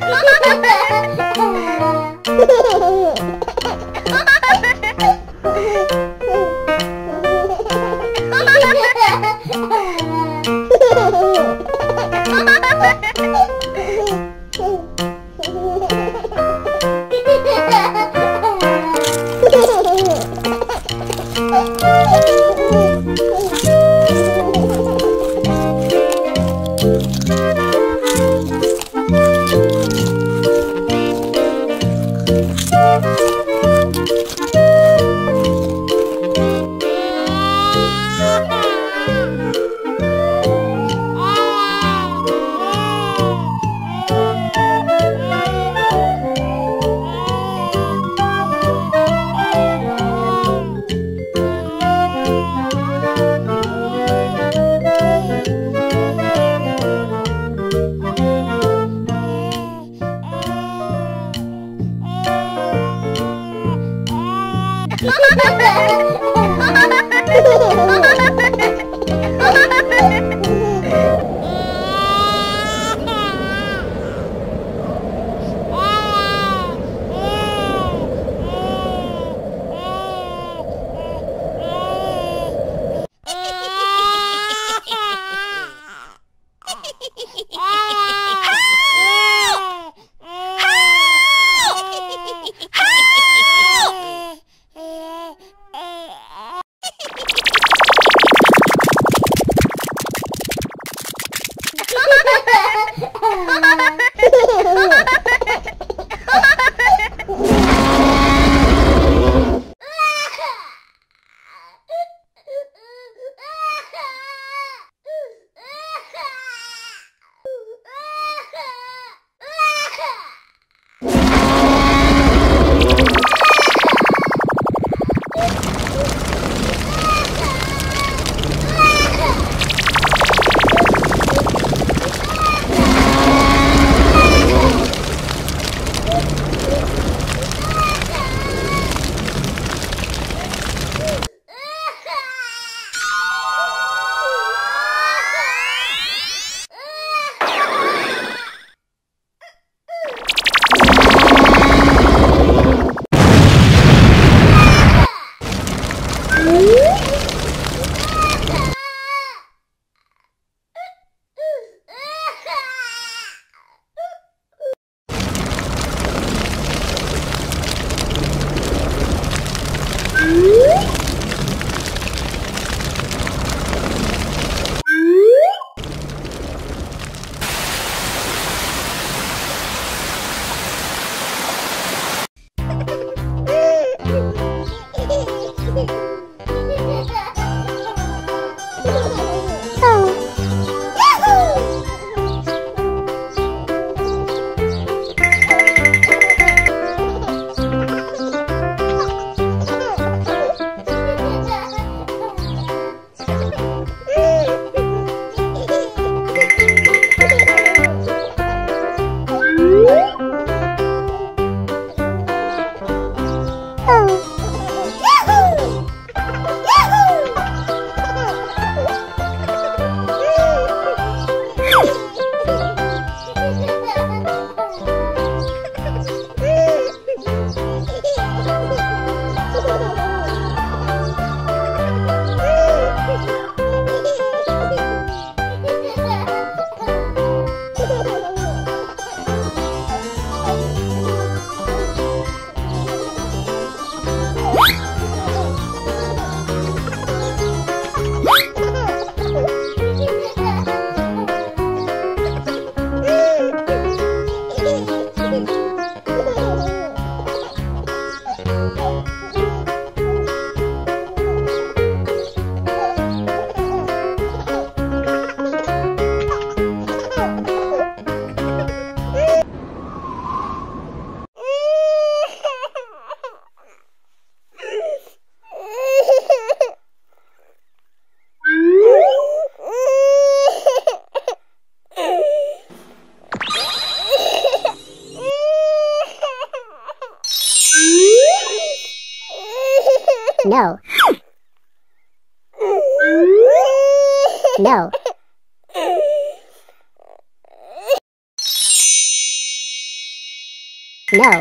No. No. No.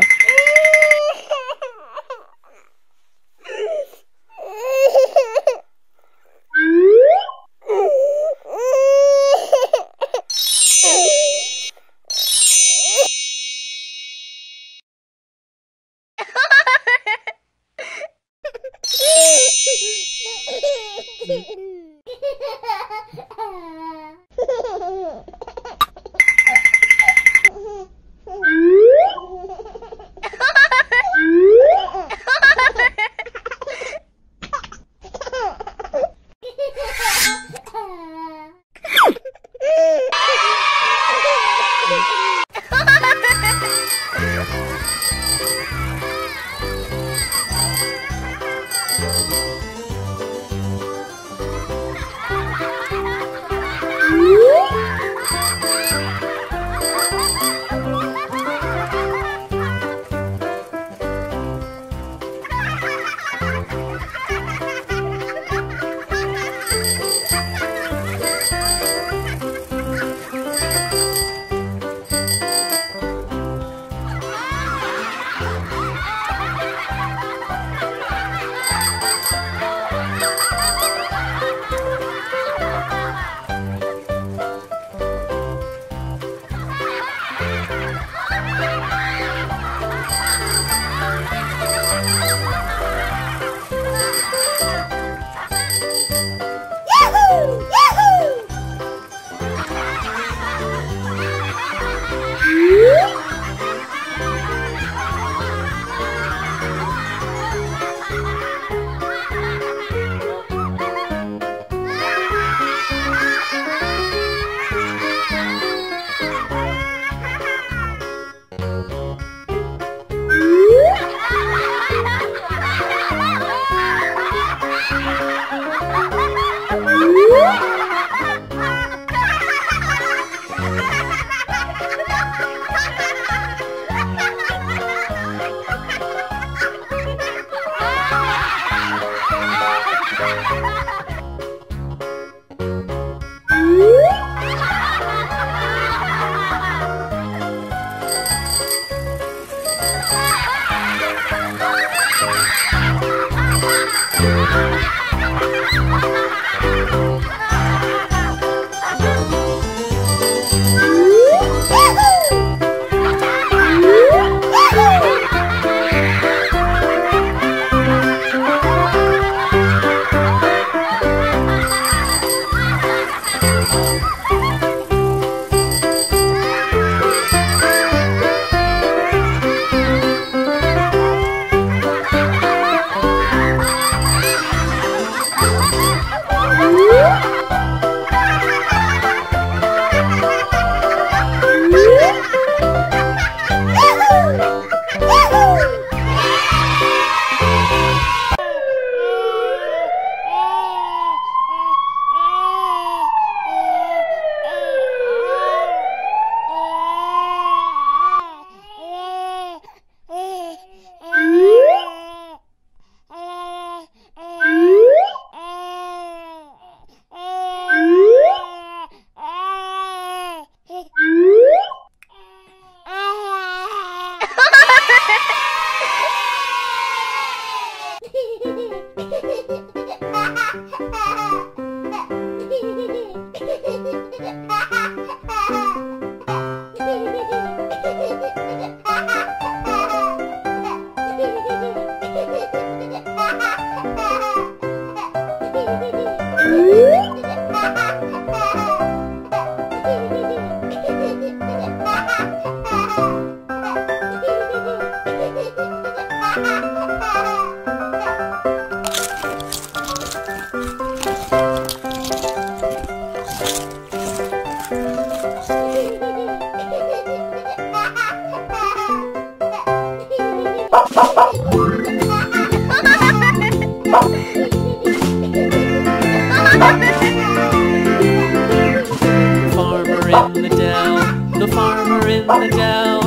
The farmer in the dell.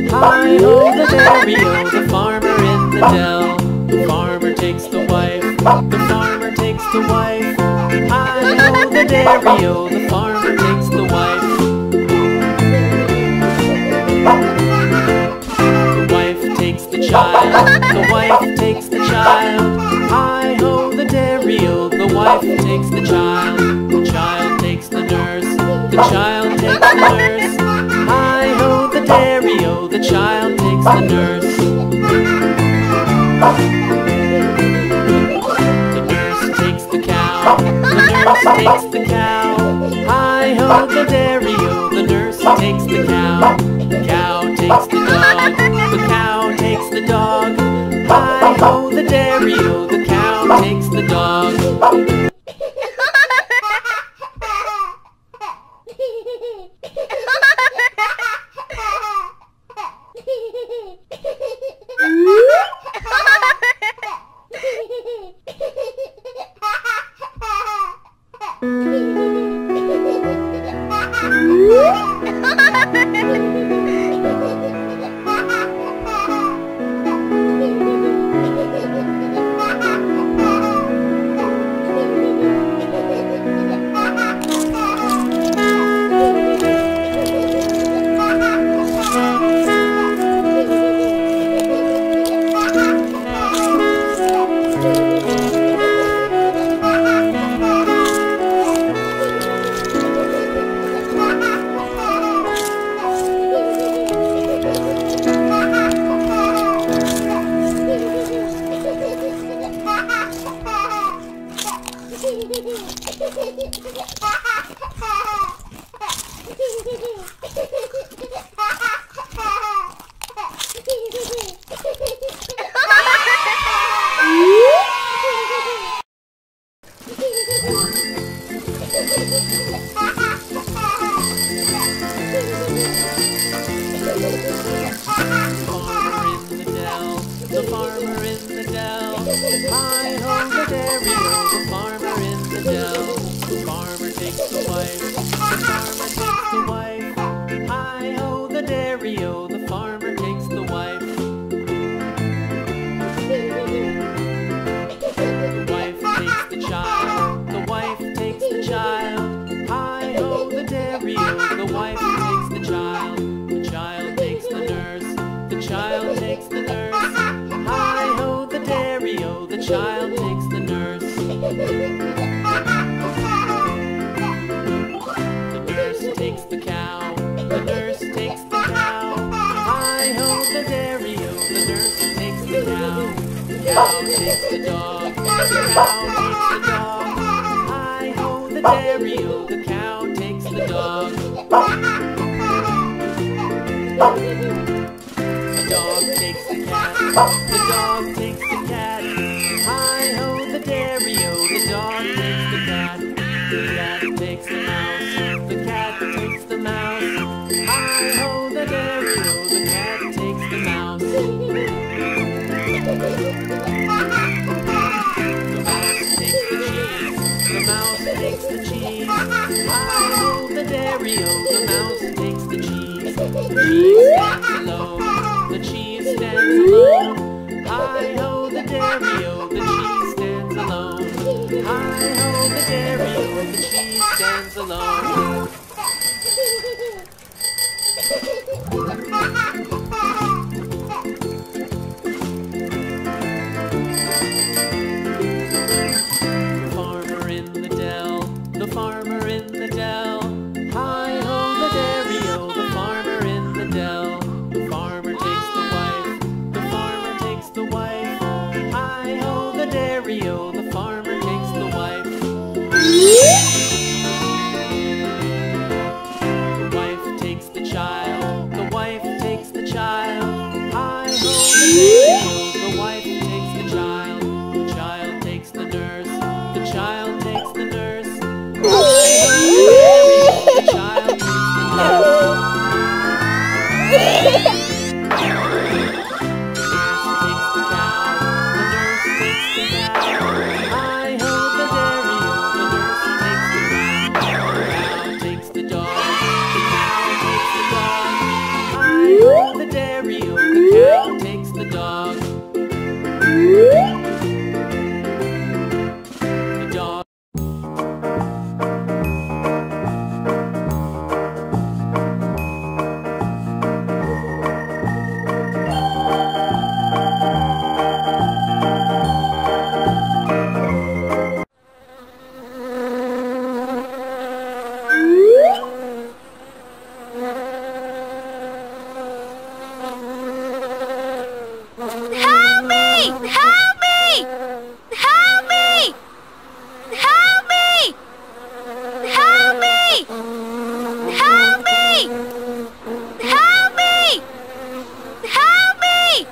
Hi-ho, the dairy-o, the farmer in the dell. The farmer takes the wife, the farmer takes the wife. Hi-ho, the dairy-o, the farmer takes the wife. The child, the wife takes the child. Hi-ho the dairy-o, the wife takes the child takes the nurse, the child takes the nurse. Hi-ho the dairy-o, the child takes the nurse. The nurse takes the cow, the nurse takes the cow. Hi-ho the dairy-o, the nurse takes the cow. The cow takes the dog, the cow takes the dog. Hi-ho the dairy-o, the cow takes the dog. The farmer in the dell. Hi-ho the dairy-o, the farmer in the dell. The farmer takes the wife, the farmer takes the wife. Hi-ho the dairy-o, the farmer takes the wife. The wife takes the child, the wife takes the child. Hi-ho the dairy-o, the wife takes the child. The child takes the nurse, the child takes the nurse. Hi-ho the dairy-o, the child takes the nurse. The nurse takes the cow, the nurse takes the cow. Hi-ho the dairy-o, the nurse takes the cow. The cow takes the dog, the cow takes the dog. Hi-ho the dairy-o, the cow takes the dog. The dog takes the cat, the dog takes the cat. Hi-ho the dairy-o, the dog takes the cat. The cat takes the mouse, the cat takes the mouse. Hi-ho the dairy-o, the cat takes the mouse. The mouse takes the cheese, the mouse takes the cheese. Hi-ho the dairy-o, the mouse takes the cheese. The cheese stands alone, the cheese stands alone. Hi-ho the dairy-o, the cheese stands alone. Hi-ho the dairy-o, the cheese stands alone. The farmer in the dell, the farmer in the dell. Hi-ho the dairy-o, the farmer in the dell. The farmer takes the wife, the farmer takes the wife. Hi-ho the dairy-o, the farmer takes the wife. The wife takes the child, the wife takes the child. Hi-ho the dairy-o, the wife takes the child. The child takes the nurse, the child takes the nurse. Hi-ho the dairy-o, the child takes the nurse. The dog. Help me! Help me! Help me! Help me! Help me! Help me! Help me! Help me!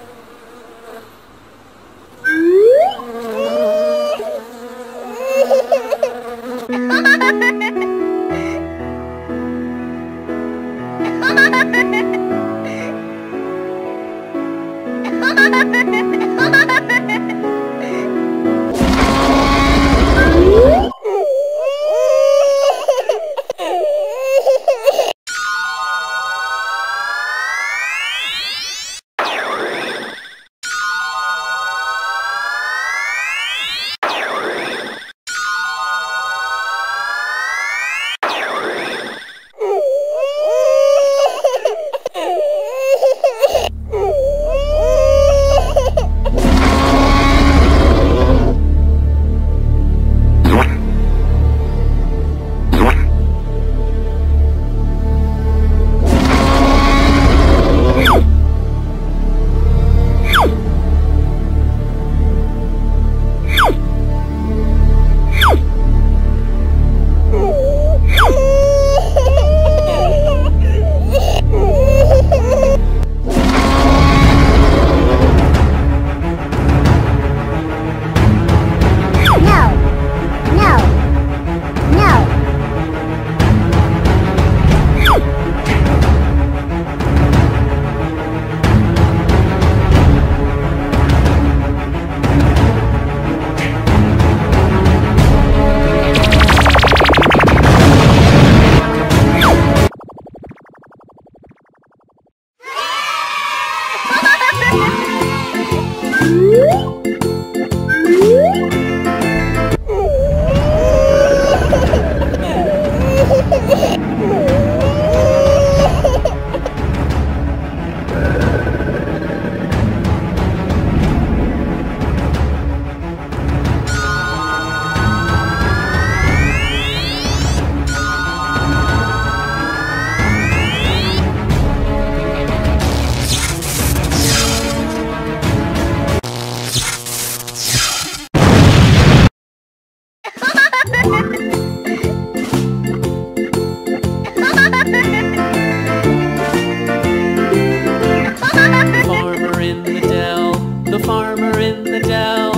The farmer in the dell.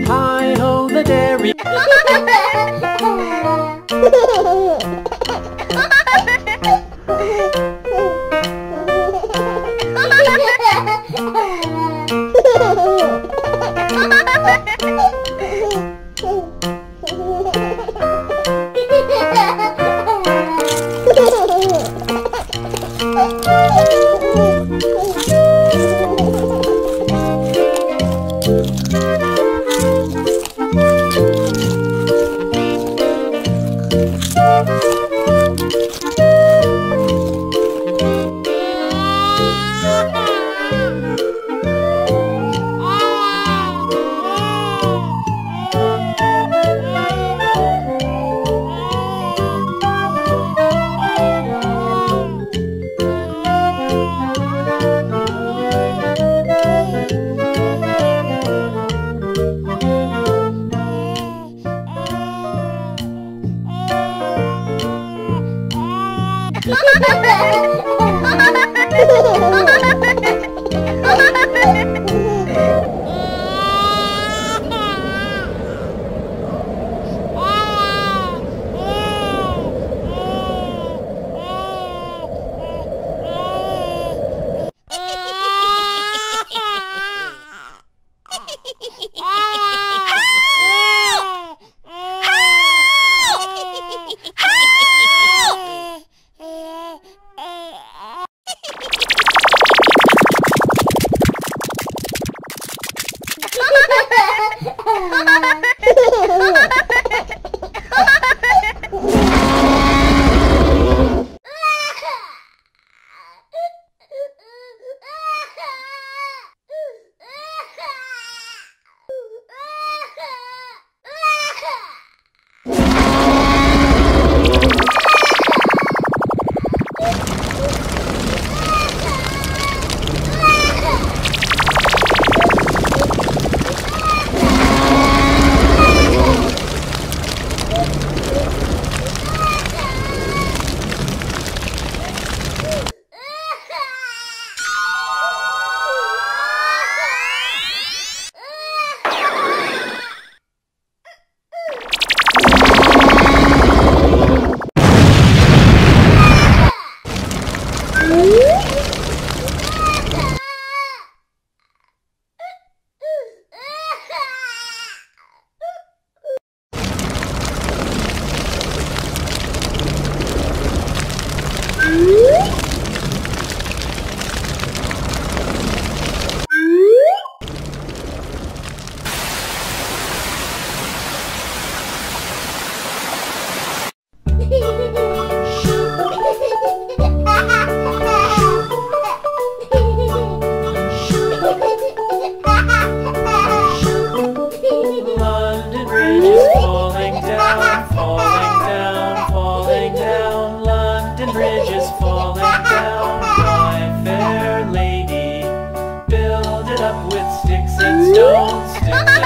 Hi-ho, the dairy.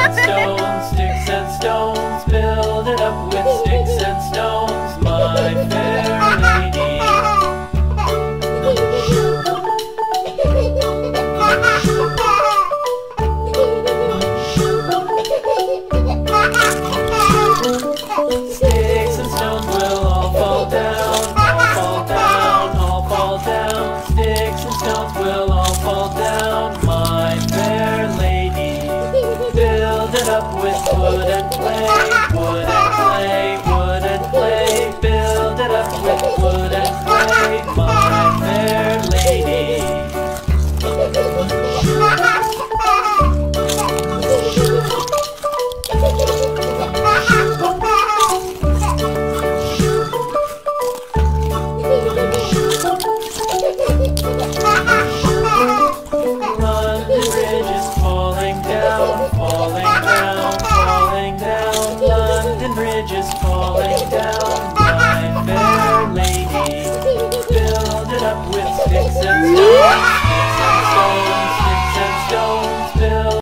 Stone.